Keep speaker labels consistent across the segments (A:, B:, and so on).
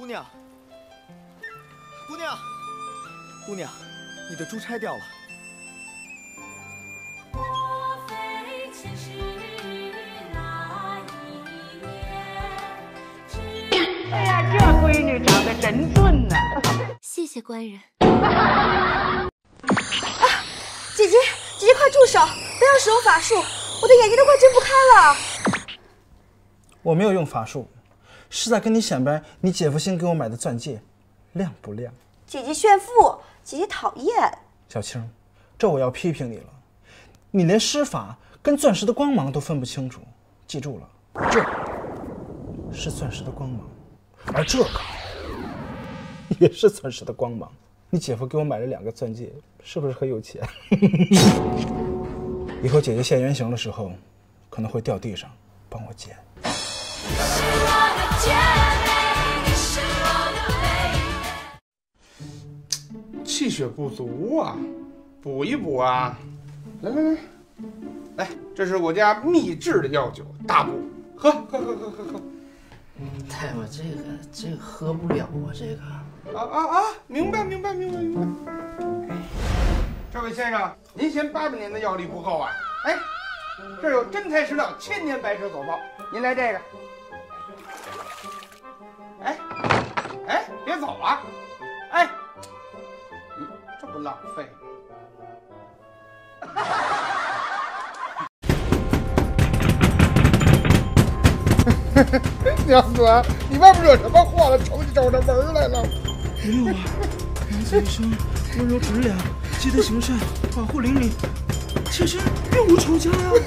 A: 娘，姑娘，姑娘，你的珠钗掉了。
B: 哎呀，这闺女长得真俊呐！
C: 谢谢官人。
D: 姐姐，快住手！不要使用法术，我的眼睛都快睁不开了。
E: 我没有用法术，是在跟你显摆你姐夫新给我买的钻戒亮不亮。
D: 姐姐炫富，姐姐讨厌。
E: 小青，这我要批评你了，你连施法跟钻石的光芒都分不清楚。记住了，这是钻石的光芒，而这个也是钻石的光芒。你姐夫给我买了2个钻戒，是不是很有钱？以后姐姐现原形的时候，可能会掉地上，帮我捡。
F: 气血不足啊，补一补啊！来，这是我家秘制的药酒，大补，喝。
G: 大夫，这个喝不了啊，这个。
F: 明白。这位先生，您嫌800年的药力不够啊？哎，这有真材实料1000年白蛇走包，您来这个。哎，别走啊！哎，你这不浪费吗？娘子，你外面惹什么祸了？冲进我这门来了？
E: 没有啊，娘子一生温柔直良，积德行善，保护邻里，妾身并无仇家呀。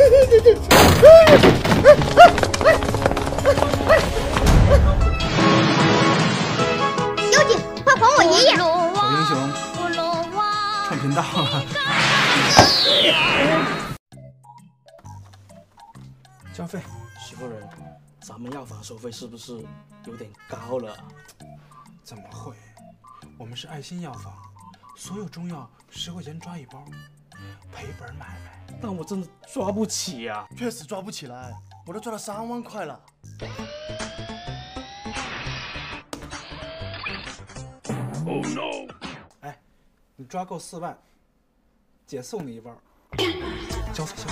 D: 妖精，快还我爷爷！
E: 小英雄，串频道了。交费，
G: 媳妇人，咱们药房收费是不是有点高了？
E: 怎么会？我们是爱心药房，所有中药10块钱抓1包，赔本买卖。
G: 但我真的抓不起呀、
A: 确实抓不起来，我都抓了3万块了。
E: Oh no！ 哎，你抓够4万，姐送你1包。交费。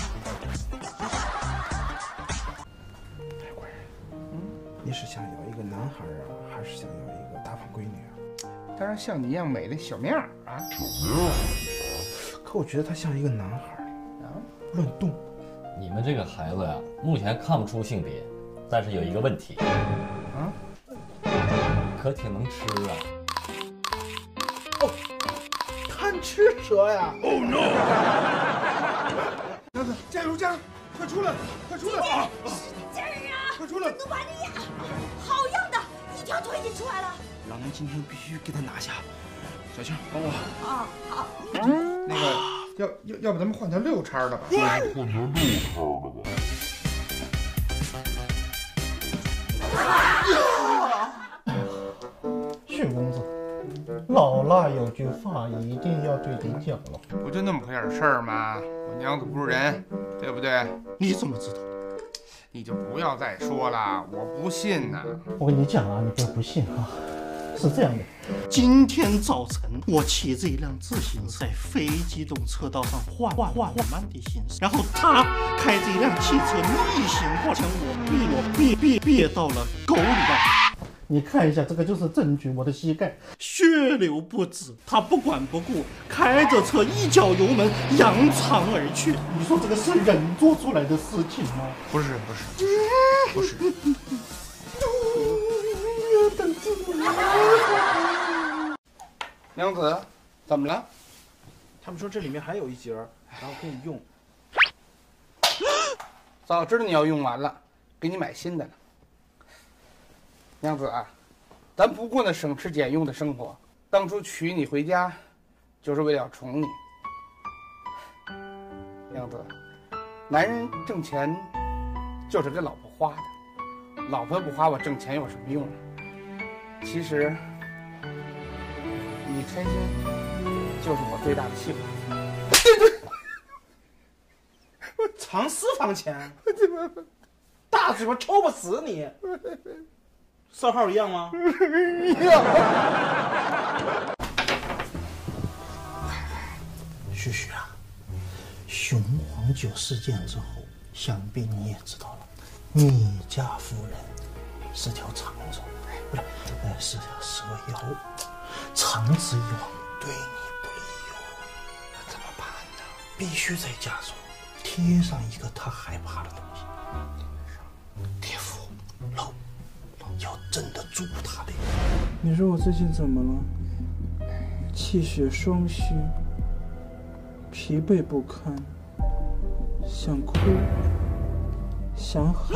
E: 哎，官人，你是想要一个男孩啊，还是想要一个大胖闺女啊？
F: 当然像你一样美的小面儿啊！
E: 可我觉得他像一个男孩啊，乱动。
H: 你们这个孩子呀，目前看不出性别，但是有一个问题
F: 啊，
H: 可挺能吃啊。
E: 哦，贪吃蛇呀 ！Oh no！
F: 娘子，加油！快出来！
D: 使劲啊！
F: 快出来！
D: 努巴利亚，好样的，一条腿已经出来了。
E: 老娘今天必须给他拿下。小青，帮我。
D: 好。
F: 那个，要不咱们换条6叉的吧？
I: 旭公子，老衲有句话一定要对你讲了。
F: 不就那么回点事儿吗？我娘子不是人，对不对？
I: 你怎么知道的？
F: 你就不要再说了，我不信呐。
I: 我跟你讲啊，你不要不信啊。是这样的，今天早晨我骑着一辆自行车在非机动车道上缓慢地行驶，然后他开着一辆汽车逆行过将我别到了沟里了。你看一下，这个就是证据，我的膝盖血流不止，他不管不顾，开着车一脚油门扬长而去。你说这个是人做出来的事情吗？
F: 不是。娘子，怎么了？
E: 他们说这里面还有一节，然后可以用。
F: 早知道你要用完了，给你买新的了。娘子啊，咱不过那省吃俭用的生活，当初娶你回家，就是为了宠你。娘子，男人挣钱就是给老婆花的，老婆不花我挣钱有什么用啊？其实你开心就是我最大的幸福。
E: 我藏私房钱，大嘴巴抽不死你！ 色号一样吗？
I: 旭旭啊，雄黄酒事件之后，想必你也知道了，你家夫人是条长虫，不是，是条蛇妖，长此以往对你不利哟。那怎么办呢？必须在家中贴上一个他害怕的东西，贴符漏，要镇得住他的。
E: 你说我最近怎么了？气血双虚，疲惫不堪，想哭，想喊，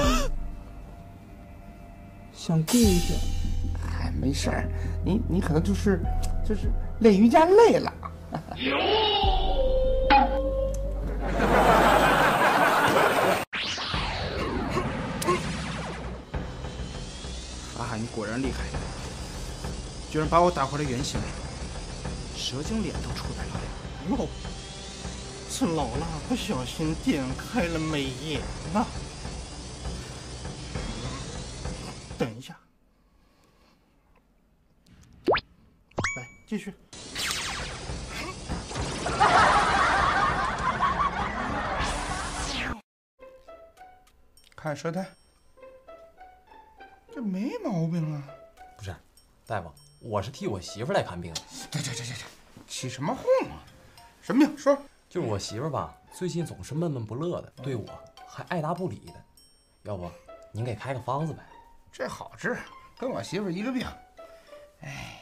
E: 想跪下。
F: 哎，没事儿，你可能就是练瑜伽累了。
E: 法海，你果然厉害，居然把我打回了原形，蛇精脸都出来了。
I: 哟，是老衲不小心点开了美颜呐。等一下，来继续。
F: 看舌苔，这没毛病啊。
C: 不是，大夫，我是替我媳妇来看病的。
F: 对，起什么哄啊？什么病？说。
C: 就是我媳妇吧，最近总是闷闷不乐的，对我还爱答不理的。要不您给开个方子呗？
F: 这好治，跟我媳妇一个病。哎，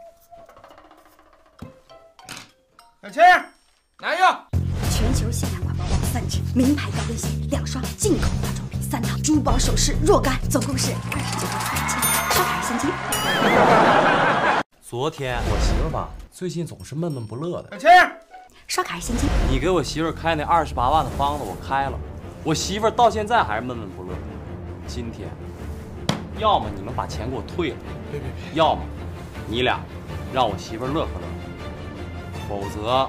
F: 小青，拿药。
D: 全球限量款包包3只，名牌高跟鞋2双，进口化妆品3套，珠宝首饰若干，总共是29万块钱。刷卡现金。
C: 昨天我媳妇吧，最近总是闷闷不乐的。
F: 小青，
D: 刷卡现金。
C: 你给我媳妇开那28万的方子，我开了，我媳妇到现在还是闷闷不乐。今天，要么你们把钱给我退了，
F: 别，
C: 要么你俩让我媳妇乐呵乐呵，否则。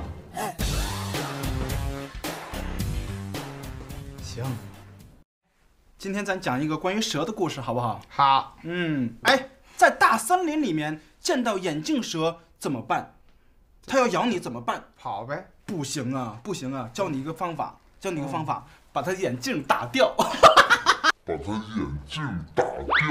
E: 行，今天咱讲一个关于蛇的故事，好不好？
F: 好。
E: 哎，在大森林里面见到眼镜蛇怎么办？它要咬你怎么办？
F: 跑呗。
E: 不行啊，教你一个方法，把它眼镜打掉。
J: 把他眼镜打掉。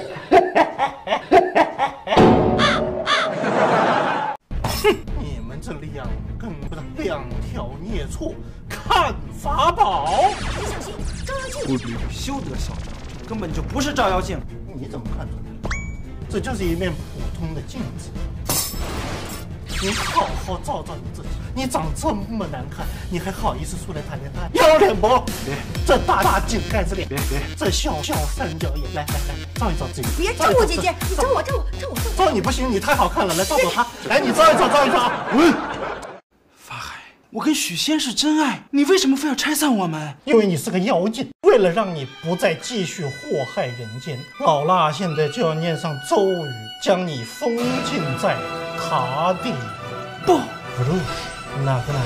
I: 你们这两根两条孽畜，看法宝！
D: 你小心，照妖镜！
E: 休得嚣张，这根本就不是照妖镜。
I: 你怎么看出来的？这就是一面普通的镜子。你好好照照你自己，你长这么难看，你还好意思出来谈恋爱？要脸不？别，这大井盖子脸，别，这小三角眼，来，照一照自己。
D: 别照我姐姐，你照我。
I: 照你不行，你太好看了，来照照他。来，你照一照。
E: 法海，我跟许仙是真爱，你为什么非要拆散我们？
I: 因为你是个妖精，为了让你不再继续祸害人间，老衲现在就要念上咒语，将你封禁在塔底。
E: 不，
I: 那个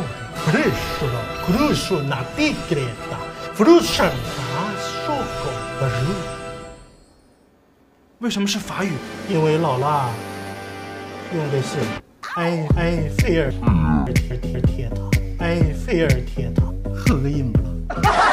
I: 那地格列达，弗鲁什达说狗不如。
E: 为什么是法语？
I: 因为老衲用的是埃菲尔铁塔，合音了。